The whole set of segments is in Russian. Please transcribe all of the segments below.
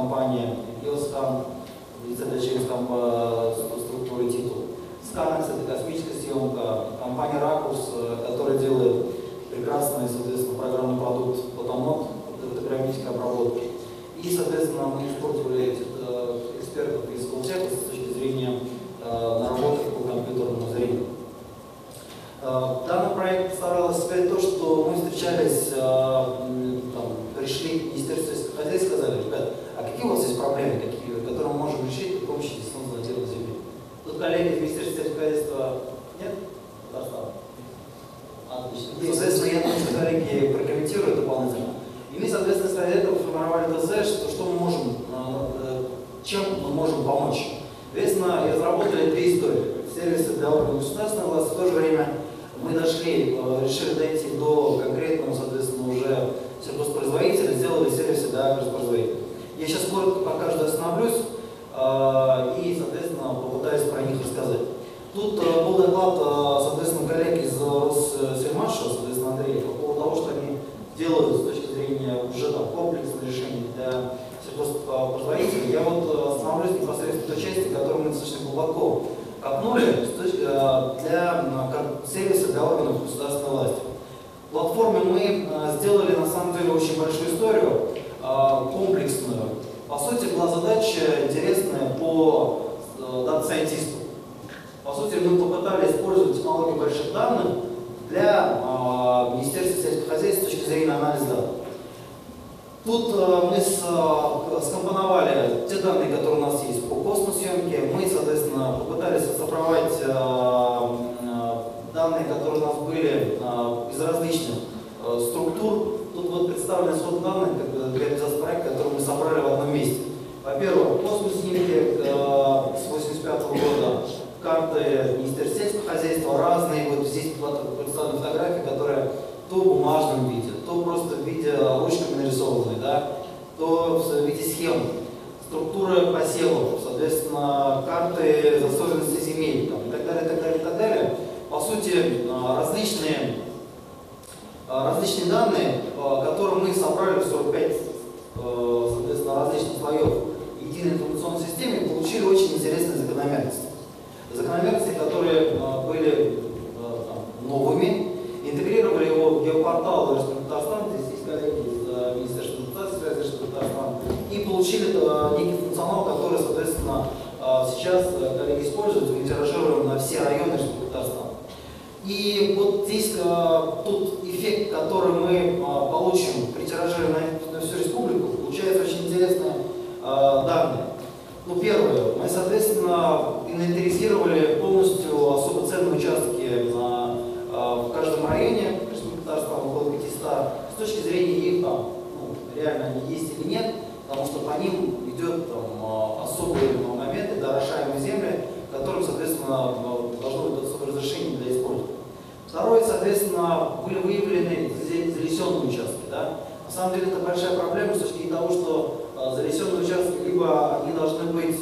компания, Геоскан, лицедочеринская структура титул. Сканекс — это космическая съемка, компания Ракурс, которая делает прекрасный, соответственно, программный продукт Photonnode, фотографической обработки. И, соответственно, мы использовали этих экспертов из Колтека с точки зрения наработки по компьютерному зрению. Данный проект представлял из себя то, что мы встречались, пришли в Министерство сельского хозяйства и сказали: ребят, а какие у вас есть проблемы, которые мы можем решить при помощи дистанционного зондирования Земли? Тут коллеги из Министерства сельского хозяйства нет? Отлично. Соответственно, я думаю, что коллеги прокомментируют дополнительно. И мы, соответственно, из этого формировали ТЗ, что мы можем, чем мы можем помочь. Соответственно, и разработали две истории. Сервисы для органов государственной власти. В то же время мы решили дойти до конкретного, соответственно, уже сельхозпроизводителя, сделали сервисы для агропроизводителей. Я сейчас коротко по каждой остановлюсь и, соответственно, попытаюсь про них рассказать. Тут был доклад, соответственно, коллег из Россельмаша, соответственно, Андрея, по поводу того, что они делают с точки зрения уже комплексных решений для сельхозпроизводителей. Я вот остановлюсь непосредственно в той части, которую мы достаточно глубоко копнули, для сервиса для органов государственной власти. В платформе мы сделали на самом деле очень большую историю, комплексную. По сути, была задача интересная по дата-сайентисту. По сути, мы попытались использовать технологии больших данных для Министерства сельского хозяйства с точки зрения анализа данных. Тут мы скомпоновали те данные, которые у нас есть по космосъемке. Мы, соответственно, попытались оцифровать данные, которые у нас были из различных структур. Тут вот представлены свод данных для бизнес-проекта, которые мы собрали в одном месте. Во-первых, космосъемки с 1985 года, карты Министерства сельского хозяйства разные. Вот здесь представлены фотографии, которые то в бумажном виде, то просто в виде ручками нарисованной, да, то в виде схем, структуры посевов, соответственно, карты засоренности земель, там, и так далее, так далее, так далее. По сути, различные данные, которые мы собрали в 45, соответственно, различных слоев единой информационной системе, получили очень интересные закономерности. Закономерности, которые были новыми. Интегрировали его в геопортал Татарстана, здесь есть коллеги из Министерства информации Татарстана, и получили некий функционал, который, соответственно, сейчас коллеги используют, мы тиражируем на все районы Татарстана. И вот здесь тут эффект, который мы получим при тиражировании на всю республику, получается очень интересные данные. Ну, первое, мы, соответственно, инвентаризировали полностью особо ценные участки в каждом районе Республики Татарстан, около 500, с точки зрения их, реально они есть или нет, потому что по ним идет особые моменты, дорошаемые земли, которым, соответственно, должно быть особое разрешение для использования. Второе, соответственно, были выявлены залесенные участки. Да? На самом деле это большая проблема с точки зрения того, что залесенные участки либо они должны быть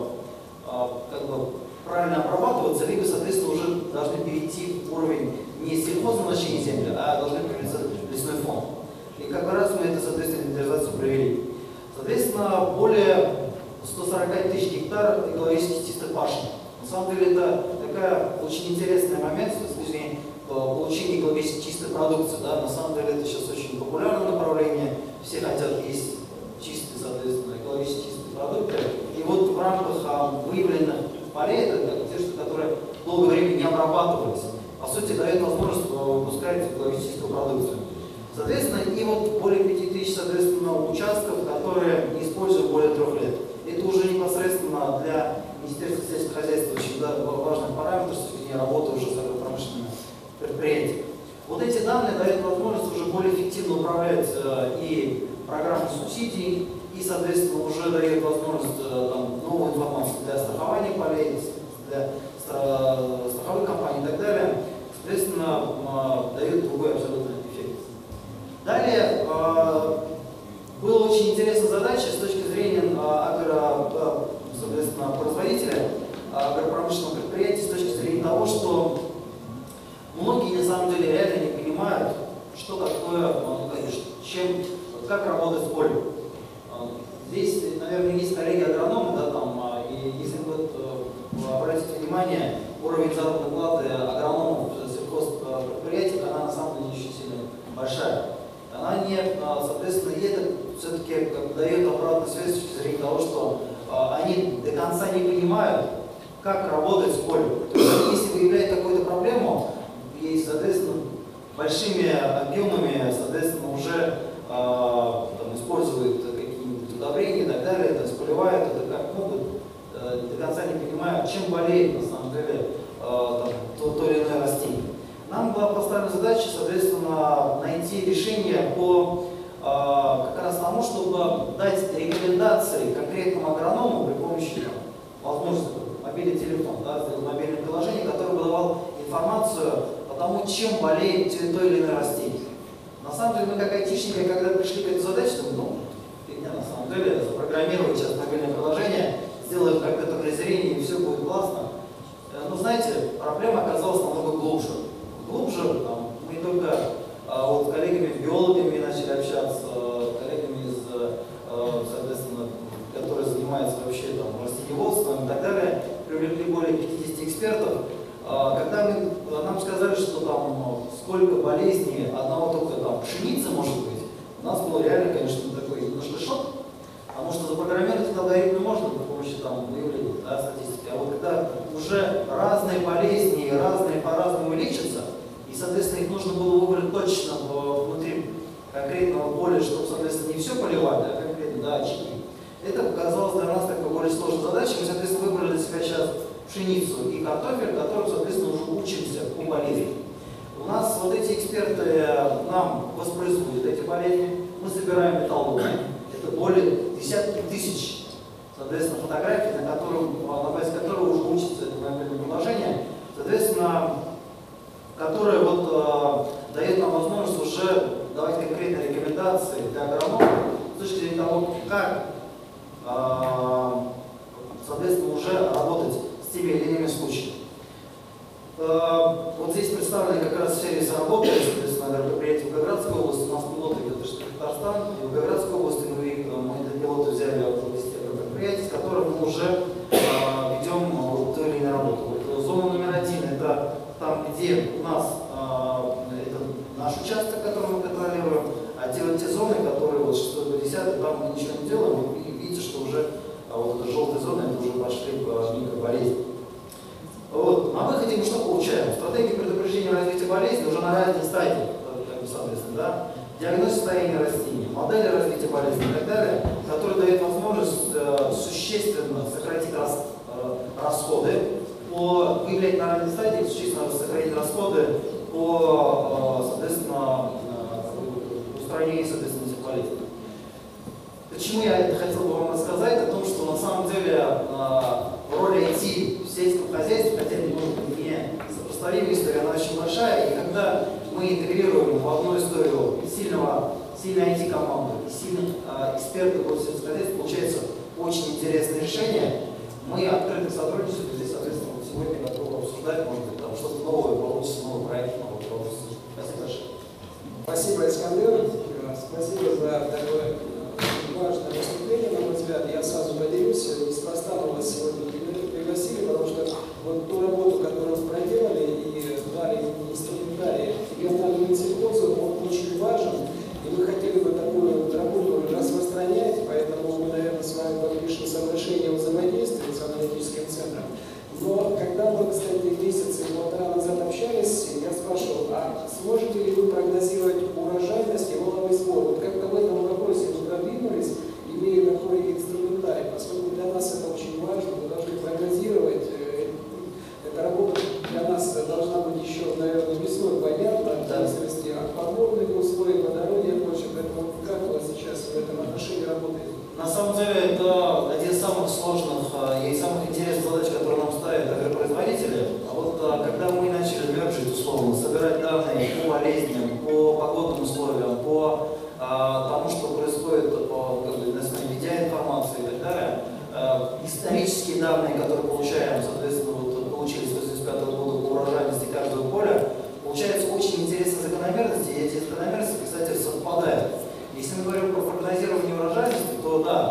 правильно обрабатываться, либо, соответственно, уже должны перейти в уровень не сельхозназначения земли, а должны превратиться в лесной фонд. И как раз мы это, соответственно, инвентаризацию провели. Соответственно, более 140 тысяч гектар экологически чистых пашни. На самом деле это такая очень интересный момент с точки зрения получения экологически чистой продукции. Да? На самом деле это сейчас очень популярное направление. Все хотят есть чистые, соответственно, экологически чистые продукты. И вот в рамках выявленных полей, это те, которые долгое время не обрабатывались, по сути, дает возможность выпускать экологическую продукцию. Соответственно, и вот более 5000, соответственно, участков, которые не используют более 3 лет. Это уже непосредственно для Министерства сельского хозяйства очень важный параметр с точки зрения работы уже с агропромышленными предприятиями. Вот эти данные дают возможность уже более эффективно управлять и программой субсидий, и, соответственно, уже дает возможность новую информацию для страхования полей, для страховых компаний и так далее. Соответственно, дает другой абсолютно эффект. Далее, была очень интересная задача с точки зрения соответственно, производителя агропромышленного предприятия, с точки зрения того, что многие на самом деле реально не понимают, что такое, как работать с полем. Здесь на наверное, есть коллеги-агрономы, да, там, и если вы обратите внимание, уровень заработной платы агрономов в сельхозпредприятиях, она на самом деле еще сильно большая. Она не, соответственно, ей это все-таки дает обратную связь с точки зрения того, что они до конца не понимают, как работать с полем. То есть, если выявляют какую-то проблему, и, соответственно, большими объемами, соответственно, уже там, используют какие-нибудь удобрения и так далее, то есть поливают это как могут, до конца не понимают, чем болеет на самом деле то или иное растение. Нам была поставлена задача, соответственно, найти решение по как раз тому, чтобы дать рекомендации конкретному агроному при помощи возможности мобильный телефон, да, мобильное приложение, которое бы давало информацию о тому, чем болеет то или иное растение. На самом деле, мы как айтишники, когда пришли к этой задаче, думали, фигня на самом деле, запрограммировать сейчас мобильное приложение, сделать компьютерное зрение, и все будет классно. Но знаете, проблема оказалась намного глубже. Глубже, мы не только вот с коллегами-биологами начали общаться, коллегами, соответственно, которые занимаются вообще там, растениеводством и так далее, привлекли более 50 экспертов. Когда нам сказали, что там сколько болезней одного только там пшеницы может быть, у нас был реально, конечно, такой немножко шок, потому что запрограммировать это алгоритмы можно при помощи там выявления, да, статистики. А вот когда уже разные болезни, разные по-разному лечатся, и, соответственно, их нужно было выбрать точно внутри конкретного поля, чтобы, соответственно, не все поливать, а конкретно, да, очаги. Это показалось для нас такой более сложной задачей. Мы, соответственно, выбрали для себя сейчас пшеницу и картофель, которым, соответственно, уже учимся по болезням. У нас вот эти эксперты нам воспроизводят эти болезни, мы собираем металлурги. Это более десятки тысяч, соответственно, фотографий, на базе которых уже учится это мобильное приложение, соответственно, которое вот, дает нам возможность уже давать конкретные рекомендации для агрономов с точки зрения того, как, соответственно, уже работать с теми или иными случаями. Вот здесь представлены как раз сервисы работы, соответственно, мероприятия в Волгоградской области. У нас пилоты это Татарстан, и в Волгоградской области мы эти пилоты взяли от мероприятий, с которым мы уже ведем ту или иную работу. Вот, зона номер 1 это там, где у нас это наш участок, который мы контролируем, а те зоны, которые вот 6 по 10, там мы ничего не делаем, вы видите, что уже вот эта желтая зона, это уже пошли микроболезни. Вот. На выходе мы что получаем? Стратегия предупреждения развития болезни уже на ранней стадии, соответственно, да? Диагноз состояния растений, модели развития болезни и так далее, которые дают возможность существенно сократить расходы, выявлять на ранней стадии, существенно сократить расходы по, соответственно, устранению, соответственно, этих болезней. Почему я это хотел бы вам рассказать? О том, что на самом деле роль IT в сельском хозяйстве, хотя немного не сопоставимая история, она очень большая, и когда мы интегрируем в одну историю сильную IT-команду и сильных экспертов по сельскому хозяйству, получается очень интересное решение. Мы открыты к сотрудничеству, здесь, соответственно, сегодня готовы обсуждать, может быть, там что-то новое получится, новый проект, новый продукт. Спасибо большое. Спасибо, Искандер. Спасибо за такое важное выступление, на мой взгляд. Я сразу поделюсь, неспроста мы вас сегодня пригласили, потому что вот ту работу, которую вы проделали и дали инструментарий региональному сельхозу, он очень важен, и мы хотели бы такую работу распространять, поэтому мы, наверное, с вами подпишем соглашение о взаимодействии с аналитическим центром. Но когда мы, кстати, месяц и полтора назад общались, я спрашивал, а сможете ли вы прогнозировать урожайность и валовый сбор? Вот как-то в этом вопросе мы продвинулись, имея такой инструментарий, поскольку для нас это очень важно, мы должны прогнозировать. Эта работа для нас должна быть еще, наверное, весной понятна, в зависимости от погодных условий, по дороге и прочее. Поэтому как у вас сейчас в этом отношении работает? На самом деле это один из самых сложных и самых интересных задач, которые нам ставят агропроизводители. А вот когда мы начали мерджить, условно, собирать данные по болезням, по погодным условиям, по тому, что происходит на основе видеоинформации и так далее, исторические данные, которые получаем, соответственно, вот, получили с 1985 года по урожайности каждого поля, получаются очень интересные закономерности, и эти закономерности, кстати, совпадают. Если мы говорим про прогнозирование урожайности, то да, данные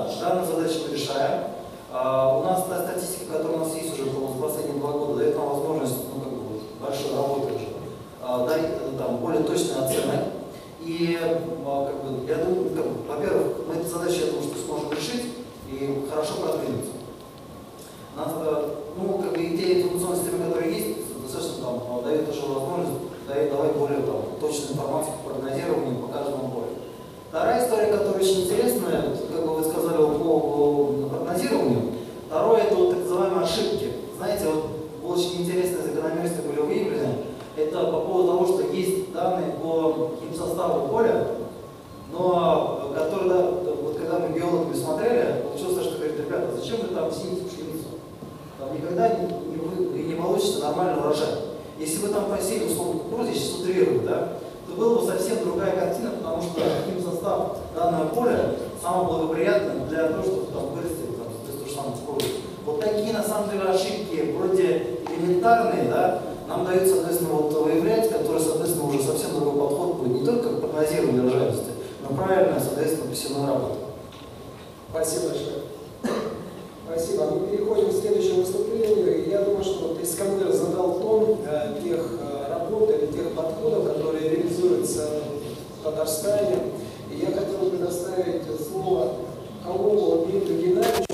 задачи мы решаем. У нас та статистика, которая у нас есть уже за последние 2 года, дает нам возможность большой работы уже, дать более точные оценки. И я думаю, во-первых, мы эту задачу, я думаю, что сможем решить и хорошо продвинуться. И те информационные системы, которые есть, достаточно дают уже возможность давать более точную информацию по прогнозированию по каждому полю. Вторая история, которая очень интересная, как вы сказали по прогнозированию, второе это так называемые ошибки. Знаете, очень интересные закономерности были выявлены. Это по поводу того, что есть данные по химсоставу поля, но которые, когда мы биологами смотрели, получилось, что говорит, ребята, зачем вы там сеете пшеницу? Там никогда не получится нормальный урожай. Если вы там посеяли, условно, кукурузу, я сейчас утрирую, да, то была бы совсем другая картина, потому что химсостав данного поля самый благоприятный для того, чтобы там вырасти, то же самое кукурузу. Вот такие, на самом деле, ошибки, вроде элементарные, да, нам дают, соответственно, выявлять, которые, соответственно, уже совсем другой подход будет, не только к прогнозированию урожайности, но правильно, соответственно, посевной работы. Спасибо большое. Спасибо. Мы переходим к следующему выступлению. Я думаю, что Искандер задал тон тех работ или тех подходов, которые реализуются в Татарстане. И я хотел предоставить слово Холопову Дмитрию Геннадьевичу.